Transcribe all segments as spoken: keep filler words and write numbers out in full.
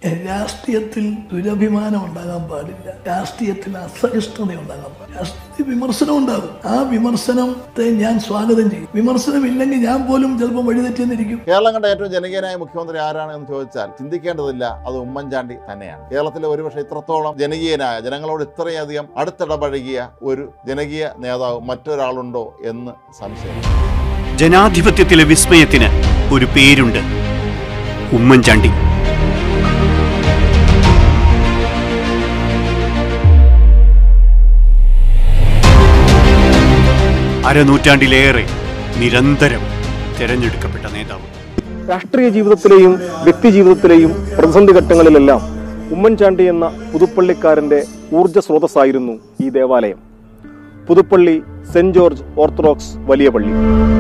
രാഷ്ട്രീയത്തിൽ ദുരഭിമാനം ഉണ്ടാകാൻ പാടില്ല, രാഷ്ട്രീയത്തിൽ അസഹിഷ്ണുത ഉണ്ടാകാൻ പാടില്ല, രാഷ്ട്രീയ വിമർശനം ഉണ്ടാകും. ആ വിമർശനത്തെ ഞാൻ സ്വാഗതം ചെയ്യും. വിമർശനം ഇല്ലെങ്കിൽ ഞാൻ പോലും ചിലപ്പോൾ വഴിതെറ്റിയെന്നിരിക്കും. കേരളം കണ്ട ഏറ്റവും ജനകീയനായ മുഖ്യമന്ത്രി ആരാണ് എന്ന് ചോദിച്ചാൽ ചിന്തിക്കേണ്ടതില്ല, അത് ഉമ്മൻചാണ്ടി തന്നെയാണ്. കേരളത്തിലെ ഒരുപക്ഷെ ഇത്രത്തോളം ജനകീയനായ, ജനങ്ങളോട് ഇത്രയധികം അടുത്തിടപഴകിയ ഒരു ജനകീയ നേതാവ് മറ്റൊരാളുണ്ടോ എന്ന് സംശയം. ജനാധിപത്യത്തിലെ വിസ്മയത്തിന് ഒരു പേരുണ്ട്, ഉമ്മൻചാണ്ടി. അരനൂറ്റാണ്ടിലേറെ നിരന്തരം തെരഞ്ഞെടുക്കപ്പെട്ട നേതാവ്. രാഷ്ട്രീയ ജീവിതത്തിലെയും വ്യക്തി ജീവിതത്തിലെയും പ്രതിസന്ധി ഘട്ടങ്ങളിലെല്ലാം ഉമ്മൻചാണ്ടി എന്ന പുതുപ്പള്ളിക്കാരന്റെ ഊർജ സ്രോതസ്സായിരുന്നു ഈ ദേവാലയം. പുതുപ്പള്ളി സെന്റ് ജോർജ് ഓർത്തഡോക്സ് വലിയ പള്ളി.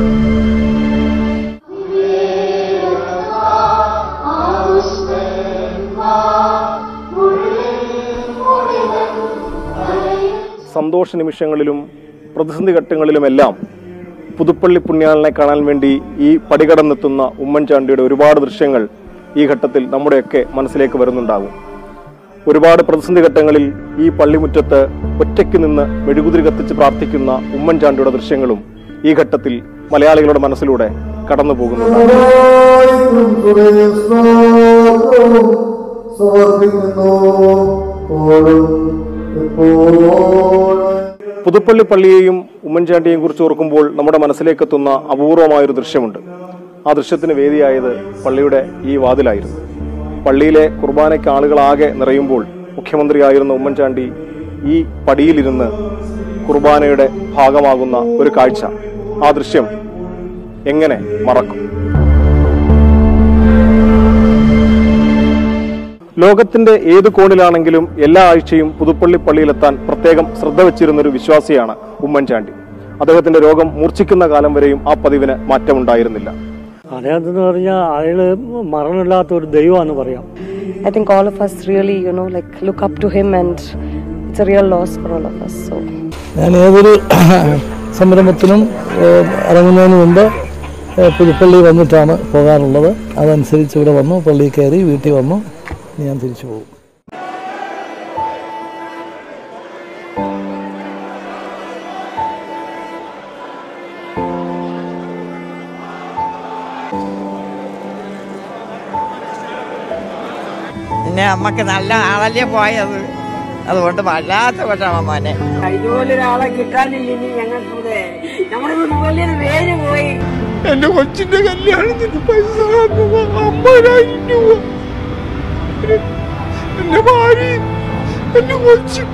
സന്തോഷ നിമിഷങ്ങളിലും പ്രതിസന്ധി ഘട്ടങ്ങളിലുമെല്ലാം പുതുപ്പള്ളി പുണ്യാളനെ കാണാൻ വേണ്ടി ഈ പടികടന്നെത്തുന്ന ഉമ്മൻചാണ്ടിയുടെ ഒരുപാട് ദൃശ്യങ്ങൾ ഈ ഘട്ടത്തിൽ നമ്മുടെയൊക്കെ മനസ്സിലേക്ക് വരുന്നുണ്ടാകും. ഒരുപാട് പ്രതിസന്ധി ഘട്ടങ്ങളിൽ ഈ പള്ളിമുറ്റത്ത് ഒറ്റയ്ക്ക് നിന്ന് മെഴുകുതിരി കത്തിച്ച് പ്രാർത്ഥിക്കുന്ന ഉമ്മൻചാണ്ടിയുടെ ദൃശ്യങ്ങളും ഈ ഘട്ടത്തിൽ മലയാളികളുടെ മനസ്സിലൂടെ കടന്നു പോകുന്നുണ്ട്. പുതുപ്പള്ളി പള്ളിയെയും ഉമ്മൻചാണ്ടിയെയും കുറിച്ച് ഓർക്കുമ്പോൾ നമ്മുടെ മനസ്സിലേക്ക് എത്തുന്ന അപൂർവമായൊരു ദൃശ്യമുണ്ട്. ആ ദൃശ്യത്തിന് വേദിയായത് പള്ളിയുടെ ഈ വാതിലായിരുന്നു. പള്ളിയിലെ കുർബാനയ്ക്ക് ആളുകളാകെ നിറയുമ്പോൾ മുഖ്യമന്ത്രിയായിരുന്ന ഉമ്മൻചാണ്ടി ഈ പടിയിലിരുന്ന് കുർബാനയുടെ ഭാഗമാകുന്ന ഒരു കാഴ്ച, ആ ദൃശ്യം എങ്ങനെ മറക്കും? ലോകത്തിന്റെ ഏത് കോണിലാണെങ്കിലും എല്ലാ ആഴ്ചയും പുതുപ്പള്ളി പള്ളിയിലെത്താൻ പ്രത്യേകം ശ്രദ്ധ വെച്ചിരുന്നൊരു വിശ്വാസിയാണ് ഉമ്മൻചാണ്ടി. അദ്ദേഹത്തിന്റെ രോഗം മൂർച്ഛിക്കുന്ന കാലം വരെയും ആ പതിവിന് മാറ്റമുണ്ടായിരുന്നില്ല. അദ്ദേഹത്തിന് പറഞ്ഞാൽ അയാള് മരണമില്ലാത്ത ഒരു ദൈവമാണെന്ന് പറയാം. I think all of us really, you know, like look up to him and it's a real loss for all of us. So ഞാൻ ഏതൊരു സംരംഭത്തിനും ഇറങ്ങുന്നതിന് മുമ്പ് പുതുപ്പള്ളി വന്നിട്ടാണ് പോകാറുള്ളത്. അതനുസരിച്ച് ഇവിടെ വന്നു, പള്ളിയിൽ കയറി വീട്ടിൽ വന്നു, ഞാൻ തിരിച്ചു പോകും. പിന്നെ അമ്മക്ക് നല്ല ആളല്ലേ പോയത്, അതുകൊണ്ട് വല്ലാത്ത വിഷമം മോനെ. ഇതുപോലൊരാളെ കിട്ടാനില്ല ഞങ്ങൾക്ക്. നമ്മുടെ വലിയൊരു പേര് പോയി. എന്റെ കൊച്ചിന്റെ കല്യാണത്തിന് പൈസ അമ്പതിനായിരം രൂപ, എന്റെ ഭാര്യ എന്റെ കൊച്ചും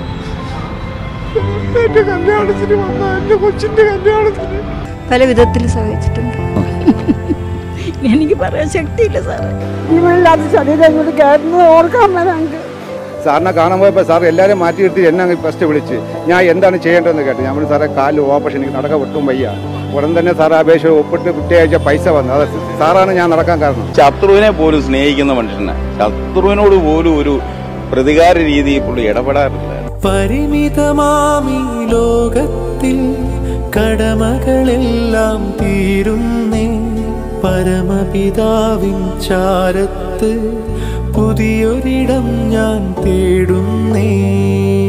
എന്റെ കല്യാണത്തിന് വന്ന എന്റെ കൊച്ചിന്റെ കല്യാണത്തിന് പല വിധത്തിൽ സഹായിച്ചിട്ടുണ്ട്. എനിക്ക് പറയാൻ ശക്തിയില്ല സാറേ. ജീവനില്ലാത്ത ശരീരം ഇങ്ങോട്ട് കയറുന്നത് ഓർക്കാൻ ഞങ്ങൾക്ക്. സാറിനെ കാണാൻ പോയപ്പോൾ സാർ എല്ലാവരും മാറ്റിയെടുത്ത് എന്നെ ഫസ്റ്റ് വിളിച്ച് ഞാൻ എന്താണ് ചെയ്യേണ്ടതെന്ന് കേട്ടു. ഞാൻ പറഞ്ഞു സാറേ കാലിൽ ഓപ്പറേഷൻ, എനിക്ക് നടക്കാൻ ഒട്ടും വയ്യ. ഉടൻ തന്നെ സാർ അപേക്ഷ ഒപ്പിട്ട് പിറ്റേയാഴ്ച പൈസ വന്നു. അത് സാറാണ് ഞാൻ നടക്കാൻ കാരണം. ശത്രുവിനെ പോലും സ്നേഹിക്കുന്ന മനുഷ്യനെ, ശത്രുവിനോട് പോലും ഒരു പ്രതികാര രീതി പുള്ളി ഇടപെടാറില്ല. പരിമിതമാമി ലോകത്തിൽ കടമകളെല്ലാം തീരുന്നേ, പരമപിതാവിൻ ചാരത്ത് പുതിയൊരിടം ഞാൻ തേടുന്നേ.